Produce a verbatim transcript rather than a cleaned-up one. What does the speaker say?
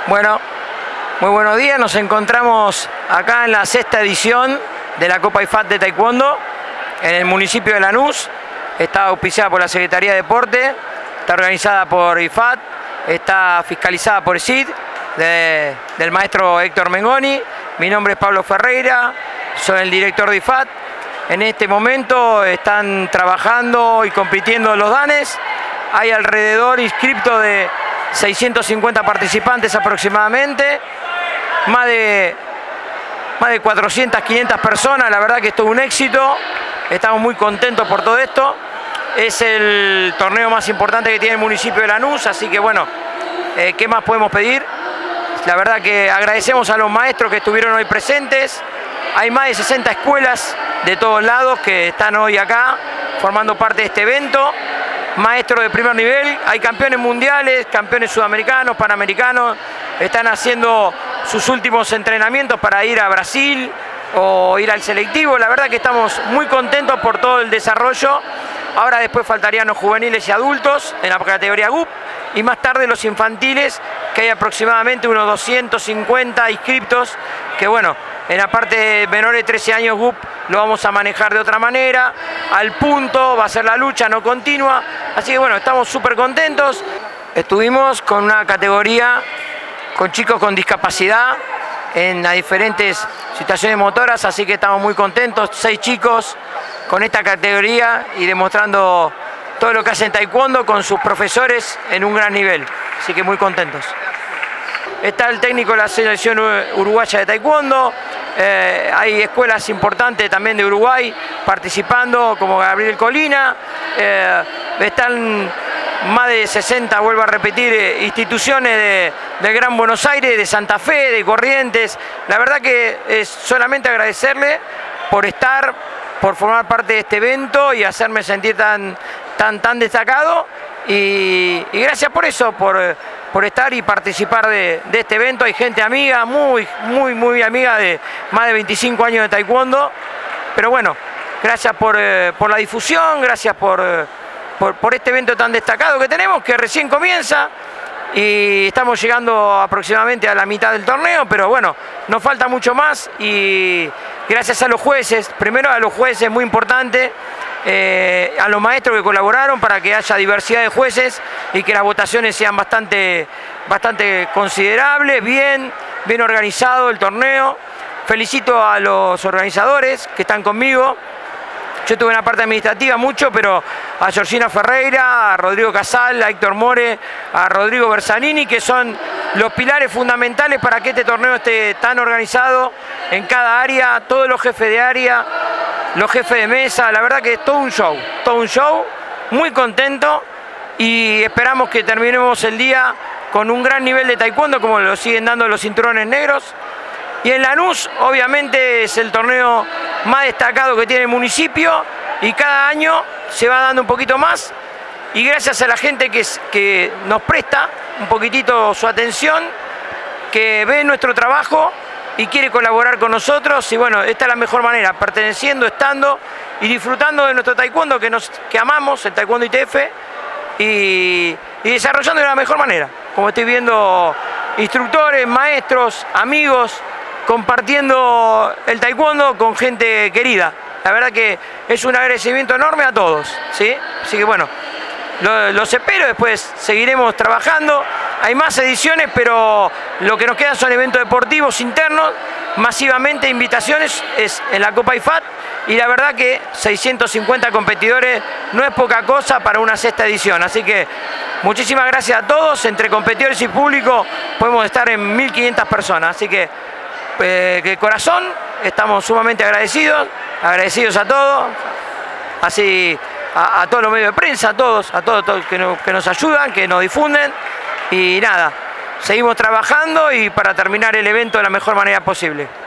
Bueno, muy buenos días. Nos encontramos acá en la sexta edición de la Copa I F A T de Taekwondo en el municipio de Lanús. Está auspiciada por la Secretaría de Deporte, está organizada por I F A T, está fiscalizada por S I D, de, del maestro Héctor Mengoni. Mi nombre es Pablo Ferreira, soy el director de I F A T. En este momento están trabajando y compitiendo los danes. Hay alrededor inscriptos de seiscientos cincuenta participantes aproximadamente, más de, más de cuatrocientas, quinientas personas. La verdad que esto es un éxito, estamos muy contentos por todo esto. Es el torneo más importante que tiene el municipio de Lanús, así que bueno, eh, ¿qué más podemos pedir? La verdad que agradecemos a los maestros que estuvieron hoy presentes. Hay más de sesenta escuelas de todos lados que están hoy acá formando parte de este evento. Maestros de primer nivel, hay campeones mundiales, campeones sudamericanos, panamericanos, están haciendo sus últimos entrenamientos para ir a Brasil o ir al selectivo. La verdad que estamos muy contentos por todo el desarrollo. Ahora después faltarían los juveniles y adultos en la categoría G U P y más tarde los infantiles, que hay aproximadamente unos doscientos cincuenta inscriptos, que bueno, en la parte de menores de trece años G U P lo vamos a manejar de otra manera, al punto, va a ser la lucha no continua, así que bueno, estamos súper contentos. Estuvimos con una categoría con chicos con discapacidad en las diferentes situaciones motoras, así que estamos muy contentos, seis chicos con esta categoría y demostrando todo lo que hacen taekwondo con sus profesores en un gran nivel, así que muy contentos. Está el técnico de la selección uruguaya de taekwondo, eh, hay escuelas importantes también de Uruguay participando, como Gabriel Colina, eh, están más de sesenta, vuelvo a repetir, instituciones de, de Gran Buenos Aires, de Santa Fe, de Corrientes. La verdad que es solamente agradecerle por estar, por formar parte de este evento y hacerme sentir tan, tan, tan destacado. Y, y gracias por eso, por, por estar y participar de, de este evento. Hay gente amiga, muy, muy, muy amiga de más de veinticinco años de taekwondo. Pero bueno, gracias por, eh, por la difusión, gracias por, eh, por, por este evento tan destacado que tenemos, que recién comienza. Y estamos llegando aproximadamente a la mitad del torneo, pero bueno, nos falta mucho más y gracias a los jueces, primero a los jueces, muy importante, eh, a los maestros que colaboraron para que haya diversidad de jueces y que las votaciones sean bastante, bastante considerables, bien, bien organizado el torneo. Felicito a los organizadores que están conmigo. Yo tuve una parte administrativa mucho, pero a Georgina Ferreira, a Rodrigo Casal, a Héctor More, a Rodrigo Bersanini, que son los pilares fundamentales para que este torneo esté tan organizado en cada área, todos los jefes de área, los jefes de mesa. La verdad que es todo un show, todo un show, muy contento y esperamos que terminemos el día con un gran nivel de taekwondo como lo siguen dando los cinturones negros. Y en Lanús, obviamente, es el torneo más destacado que tiene el municipio y cada año se va dando un poquito más. Y gracias a la gente que, que nos presta un poquitito su atención, que ve nuestro trabajo y quiere colaborar con nosotros. Y bueno, esta es la mejor manera, perteneciendo, estando y disfrutando de nuestro taekwondo que, nos, que amamos, el taekwondo I T F, y, y desarrollando de la mejor manera. Como estoy viendo instructores, maestros, amigos, compartiendo el taekwondo con gente querida. La verdad que es un agradecimiento enorme a todos, ¿sí? Así que bueno, lo, los espero, después seguiremos trabajando. Hay más ediciones, pero lo que nos quedan son eventos deportivos internos, masivamente invitaciones es en la Copa I F A T, y la verdad que seiscientos cincuenta competidores no es poca cosa para una sexta edición. Así que muchísimas gracias a todos, entre competidores y público podemos estar en mil quinientas personas, así que Eh, de corazón estamos sumamente agradecidos, agradecidos a todos, así a, a todos los medios de prensa, a todos, a todos, todos que, no, que nos ayudan, que nos difunden y nada, seguimos trabajando y para terminar el evento de la mejor manera posible.